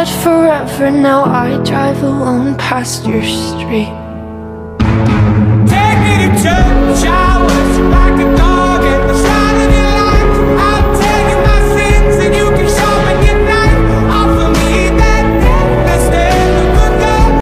forever. Now I drive alone past your street.